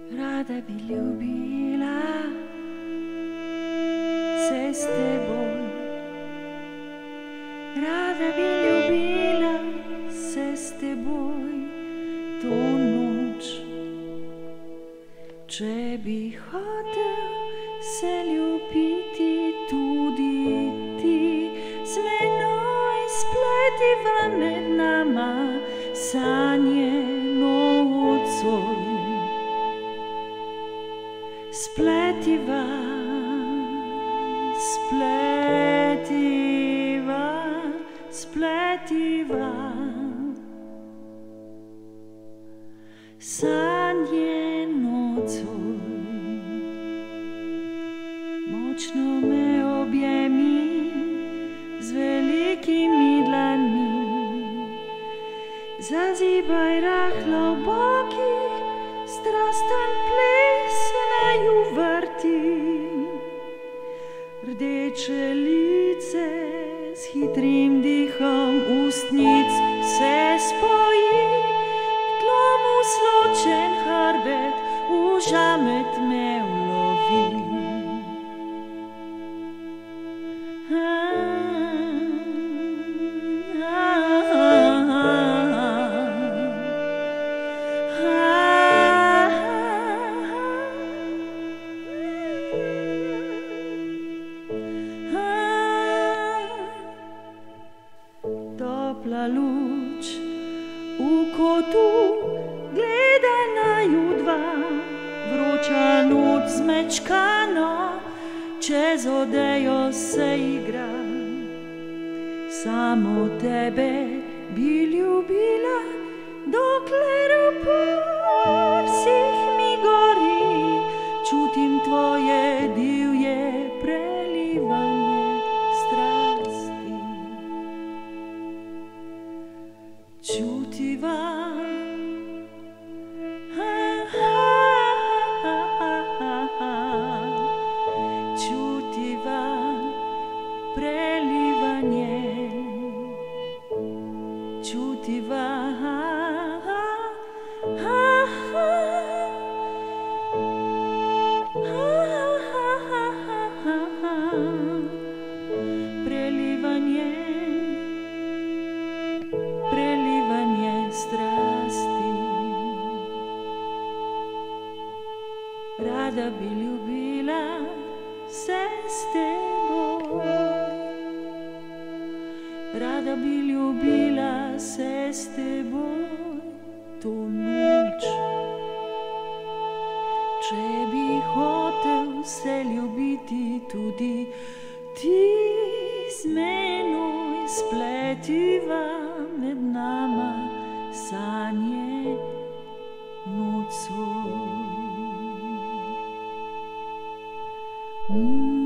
Rada bi ljubila se s teboj, rada bi ljubila se s teboj to noč. Če bi hotel se ljubiti tudi ti, z menoj spletiva med nama sanje nocoj. Spletiva, spletiva, spletiva sanje nocoj. Močno me objemi z velikimi dlanmi, zazibaj rahlo v bokih, strasten ples naju vrti. Rdeče lice s hitrim dihom ustnic se spoji, k tlomu sločen hrbet v žamet me ulovi. Topla luč v kotu gleda naju dva, vroča noč zmečkano čez odejo se igra. Samo tebe bi ljubila, dokler v prsih mi gori, čutim tvoje divje prelivanje strasti. Čutiva, čutiva prelivanje, čutiva prelivanje, prelivanje strasti. Rada bi ljubila se s teboj, rada bi ljubila se s teboj to noč. Če bi hotel se ljubiti tudi ti, z menoj spletiva med nama sanje nocoj.